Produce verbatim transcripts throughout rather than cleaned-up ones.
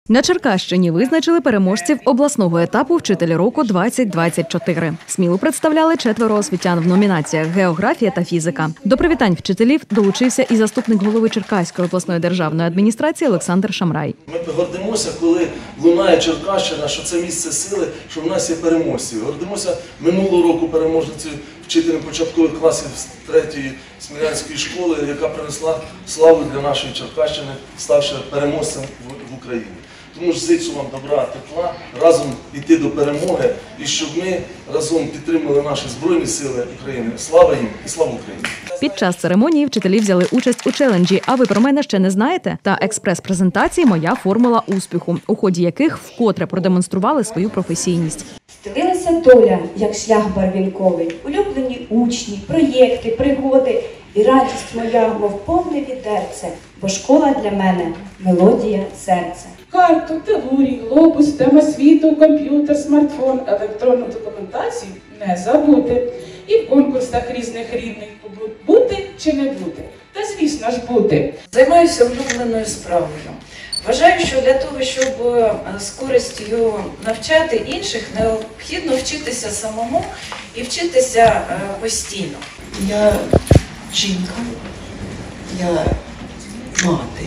На Черкащині визначили переможців обласного етапу «Вчитель року двадцять двадцять чотири». Смілу представляли четверо освітян в номінаціях «Географія» та «Фізика». До привітань вчителів долучився і заступник голови Черкаської обласної державної адміністрації Олександр Шамрай. Ми гордимося, коли лунає Черкащина, що це місце сили, що в нас є переможці. Гордимося минулого року переможницею вчителем початкових класів з третьої Смілянської школи, яка принесла славу для нашої Черкащини, ставши переможцем в Україні. Тому ж зичу вам добра, тепла, разом йти до перемоги і щоб ми разом підтримали наші Збройні сили України. Слава їм і слава Україні! Під час церемонії вчителі взяли участь у челенджі «А ви про мене ще не знаєте?» та експрес-презентації «Моя формула успіху», у ході яких вкотре продемонстрували свою професійність. Стелилася доля, як шлях барвінковий, улюблені учні, проєкти, пригоди. І радість моя, мов повне відерце, бо школа для мене – мелодія серця. Карту, телурій, глобус, тема світу, комп'ютер, смартфон, електронну документацію не забути. І в конкурсах різних рівнів бути чи не бути. Та, звісно ж, бути. Займаюся улюбленою справою. Вважаю, що для того, щоб з користю навчати інших, необхідно вчитися самому і вчитися постійно. Я жінка, я мати,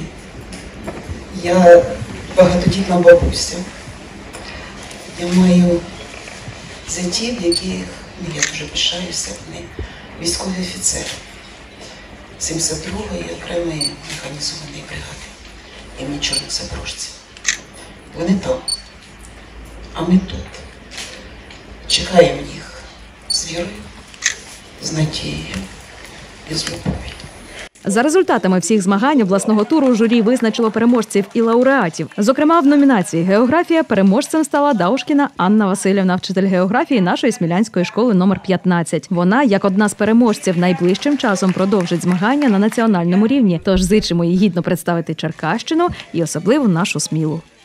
я багатодітна бабуся. Я маю зятів, яких я дуже пишаюся, вони військові офіцери сімдесят другої окремої механізованої бригади імені Чорних Запорожців. Вони там, а ми тут. Чекаємо їх з вірою, з надією і з любов'ю. За результатами всіх змагань обласного туру журі визначило переможців і лауреатів. Зокрема, в номінації «Географія» переможцем стала Даушкіна Анна Васильівна, вчитель географії нашої Смілянської школи номер п'ятнадцять. Вона, як одна з переможців, найближчим часом продовжить змагання на національному рівні. Тож зичимо їй гідно представити Черкащину і особливо нашу Смілу.